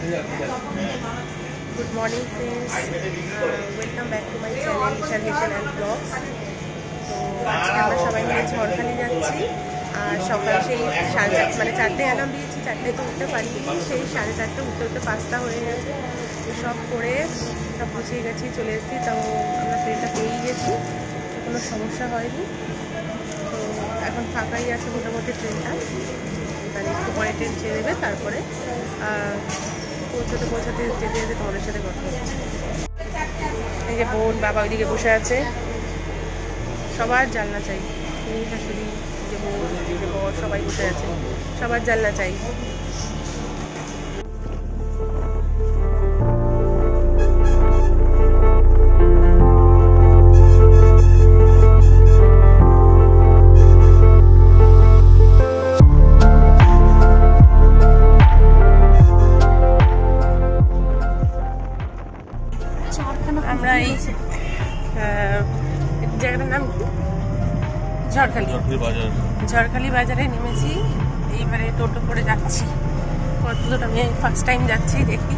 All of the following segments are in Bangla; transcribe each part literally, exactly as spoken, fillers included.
Good morning friends, uh, welcome back to my channel Salvation and Vlogs. তো আজকে আমরা সবাই মিলে ঝড়খালি যাচ্ছি আর সকাল সেই সাড়ে চার মানে চারটে অ্যালার্ম দিয়েছি, চারটে তো উঠতে পারিনি, সেই সাড়ে চারটে উঠতে উঠতে পাঁচটা হয়ে গেছে। সব করে সব গুছিয়ে গেছি, চলে এসেছি। তাও আমরা ট্রেনটা পেয়েই গেছি, কোনো সমস্যা হয়নি। তো এখন ফাঁকাই আছে মোটামুটি ট্রেনটা, মানে একটু পরে ট্রেন ছেড়ে দেবে, তারপরে পৌঁছতে পৌঁছাতে যেতে যেতে তোমাদের সাথে কথা হচ্ছে। এই যে বোন বাবা ওইদিকে বসে আছে, সবার জানলা চাই। এই শাশুড়ি, যে বোন, যে বর, সবাই বসে আছে, সবার জানলা চাই। আমরা এই জায়গাটার নাম কি, ঝড়খালি বাজার, ঝড়খালি বাজারে নেমেছি। এইবারে টোটো করে যাচ্ছি। কত দূর আমি ফার্স্ট টাইম যাচ্ছি, দেখি।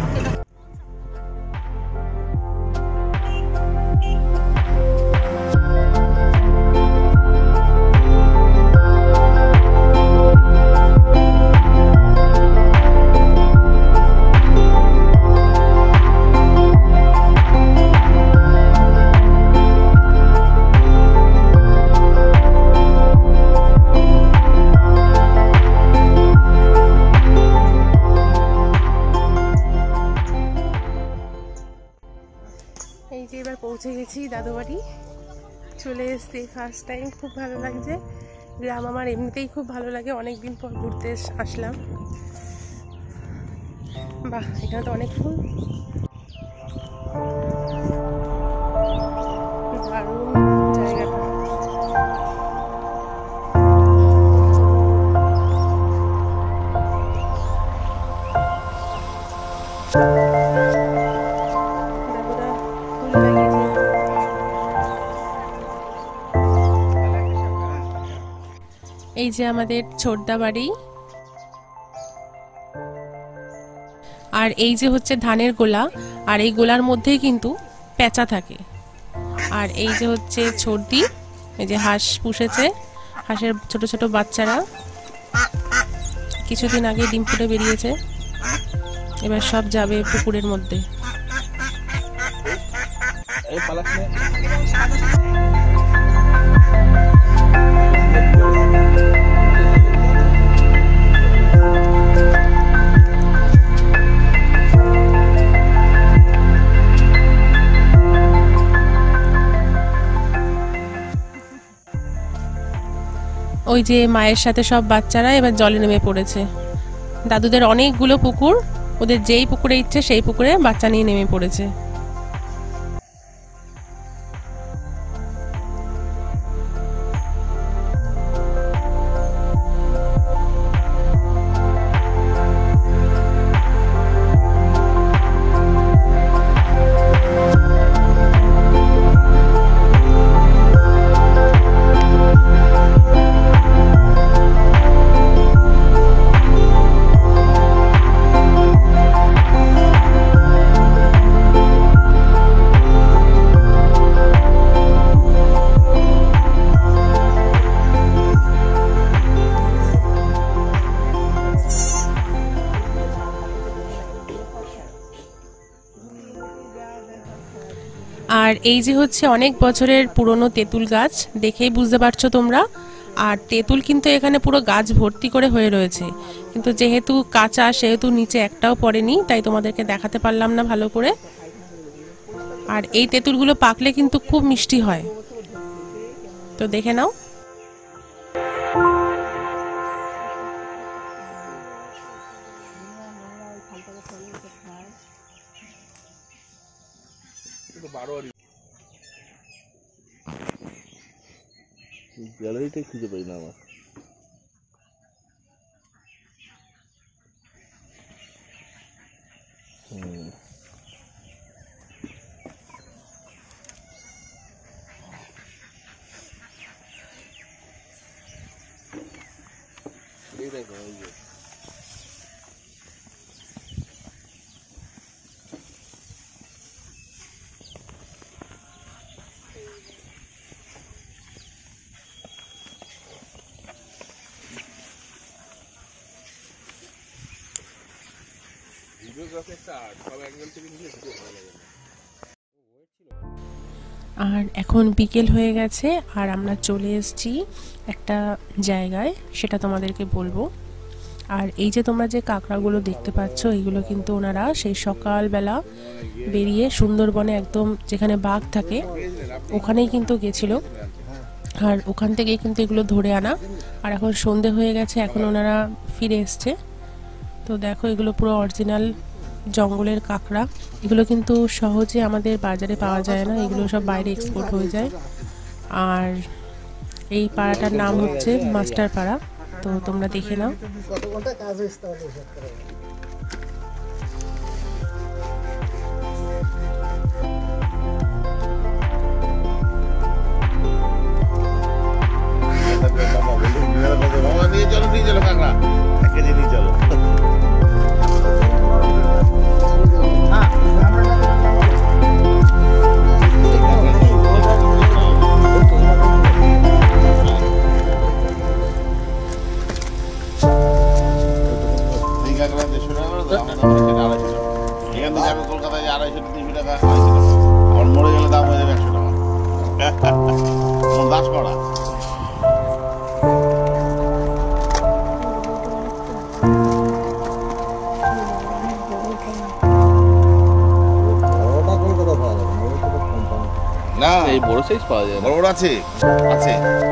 এই যে এবার পৌঁছে গেছি দাদু বাড়ি, চলে এসছি ফার্স্ট টাইম। খুব ভালো লাগছে, গ্রাম আমার এমনিতেই খুব ভালো লাগে, অনেকদিন পর ঘুরতে আসলাম। বাহ, এখানে তো অনেক ফুল, দারুণ জায়গাটা। এই যে আমাদের ছোটদা বাড়ি, আর এই যে হচ্ছে ধানের গোলা, আর এই গোলার মধ্যেই কিন্তু পেঁচা থাকে। আর এই যে হচ্ছে ছোটদি, এই যে হাঁস পুষেছে, হাঁসের ছোট ছোট বাচ্চারা কিছুদিন আগে ডিম ফুটে বেরিয়েছে, এবার সব যাবে পুকুরের মধ্যে। ওই যে মায়ের সাথে সব বাচ্চারা এবার জলে নেমে পড়েছে। দাদুদের অনেকগুলো পুকুর, ওদের যেই পুকুরে ইচ্ছে সেই পুকুরে বাচ্চা নিয়ে নেমে পড়েছে। আর এই যে হচ্ছে অনেক বছরের পুরনো তেঁতুল গাছ, দেখেই বুঝতে পারছো তোমরা। আর তেঁতুল কিন্তু এখানে পুরো গাছ ভর্তি করে হয়ে রয়েছে, কিন্তু যেহেতু কাঁচা সেহেতু নিচে একটাও পড়েনি, তাই তোমাদেরকে দেখাতে পারলাম না ভালো করে। আর এই তেঁতুলগুলো পাকলে কিন্তু খুব মিষ্টি হয়, তো দেখে নাও। গ্যালারিটাই খুঁজে পাই না আমার। এই দেখো, এই যে আর এখন বিকেল হয়ে গেছে আর আমরা চলে এসেছি একটা জায়গায়, সেটা তোমাদেরকে বলবো। আর এই যে তোমরা যে কাঁকড়াগুলো দেখতে পাচ্ছ, এইগুলো কিন্তু ওনারা সেই সকালবেলা বেরিয়ে সুন্দরবনে একদম যেখানে বাঘ থাকে ওখানেই কিন্তু গেছিল, আর ওখান থেকেই কিন্তু এগুলো ধরে আনা। আর এখন সন্ধে হয়ে গেছে, এখন ওনারা ফিরে এসছে। তো দেখো এগুলো পুরো অরিজিনাল জঙ্গলের কাঁকড়া। এগুলো কিন্তু সহজে আমাদের বাজারে পাওয়া যায় না, এগুলো সব বাইরে এক্সপোর্ট হয়ে যায়। আর এই পাড়াটার নাম হচ্ছে মাস্টার পাড়া, তো তোমরা দেখে নাও। নিয়ে চলো নিয়ে চলো কাঁকড়া এক কেজি নিয়ে চলো। এখান থেকে যাবে কলকাতায় যে আড়াইশো তিনশো টাকা, আড়াইশো টাকা আর মরে গেলে দাম হয়ে যাবে একশো টাকা। দাস করা না, এই বড় সাইজ পাওয়া যায়, বড় বড় আছে আছে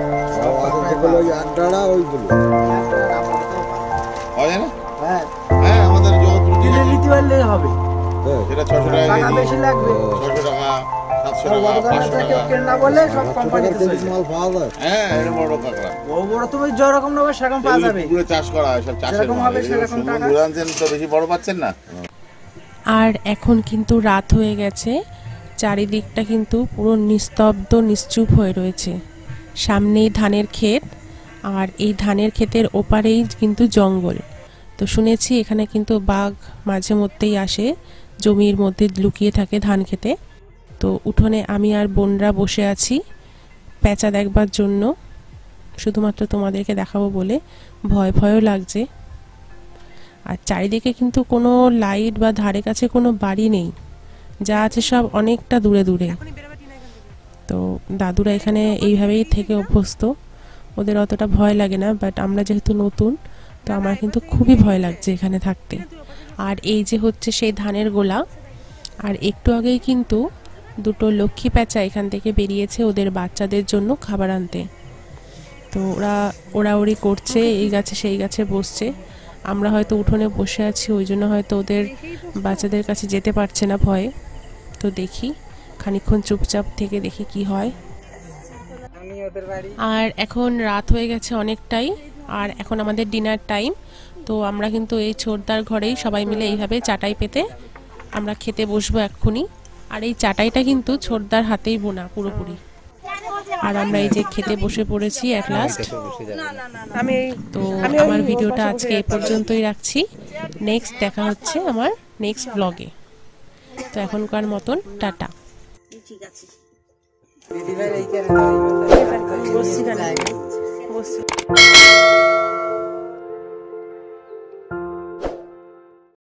হ্যাঁ হ্যাঁ, আমাদের নিতে পারলে হবে, সেটা ছশো টাকা বেশি লাগবে, ছশো টাকা সাতশো টাকা পাঁচশো টাকা না বলে সব কোম্পানিতে মাল পাওয়া যায়। হ্যাঁ, এর বড় কাঁকড়া বড় বড় তুমি যেরকম নেবে সেরকম পাওয়া যাবে, পুরো চাষ করা হয়, সব চাষের হবে সেরকম টাকা বুঝাচ্ছেন তো, বেশি বড় পাচ্ছেন না। আর এখন কিন্তু রাত হয়ে গেছে, চারিদিকটা কিন্তু পুরো নিস্তব্ধ নিশ্চুপ হয়ে রয়েছে। সামনেই ধানের ক্ষেত, আর এই ধানের ক্ষেতের ওপারেই কিন্তু জঙ্গল। তো শুনেছি এখানে কিন্তু বাঘ মাঝে মধ্যেই আসে, জমির মধ্যে লুকিয়ে থাকে ধান খেতে। তো উঠোনে আমি আর বোনরা বসে আছি পেঁচা দেখবার জন্য, শুধুমাত্র তোমাদেরকে দেখাবো বলে। ভয় ভয়ও লাগছে। আর চারিদিকে কিন্তু কোনো লাইট বা ধারে কাছে কোনো বাড়ি নেই, যা আছে সব অনেকটা দূরে দূরে। তো দাদুরা এখানে এইভাবেই থেকে অভ্যস্ত, ওদের অতটা ভয় লাগে না। বাট আমরা যেহেতু নতুন, তো আমার কিন্তু খুবই ভয় লাগছে এখানে থাকতে। আর এই যে হচ্ছে সেই ধানের গোলা, আর একটু আগেই কিন্তু দুটো লক্ষ্মী পেঁচা এখান থেকে বেরিয়েছে ওদের বাচ্চাদের জন্য খাবার আনতে। তো ওরা ওড়াউড়ি করছে, এই গাছে সেই গাছে বসছে। আমরা হয়তো উঠোনে বসে আছি, ওই জন্য হয়তো ওদের বাচ্চাদের কাছে যেতে পারছে না ভয়ে। তো দেখি খানিকক্ষণ চুপচাপ থেকে দেখি কি হয়। আর এখন রাত হয়ে গেছে অনেকটাই, আর এখন আমাদের ডিনার টাইম। তো আমরা কিন্তু এই ছোটদার ঘরেই সবাই মিলে এইভাবে চাটাই পেতে আমরা খেতে বসবো এক্ষুনি। আর এই চাটাইটা কিন্তু ছোটদার হাতেই বোনা পুরোপুরি। আর আমরা এই যে খেতে বসে পড়েছি এট লাস্ট। তো আমার ভিডিওটা আজকে এই পর্যন্তই রাখছি, নেক্সট দেখা হচ্ছে আমার নেক্সট ব্লগে। তো এখনকার মতন টাটা। ঠিক আছে দিদিভাই এই কেন বসছি না বসছি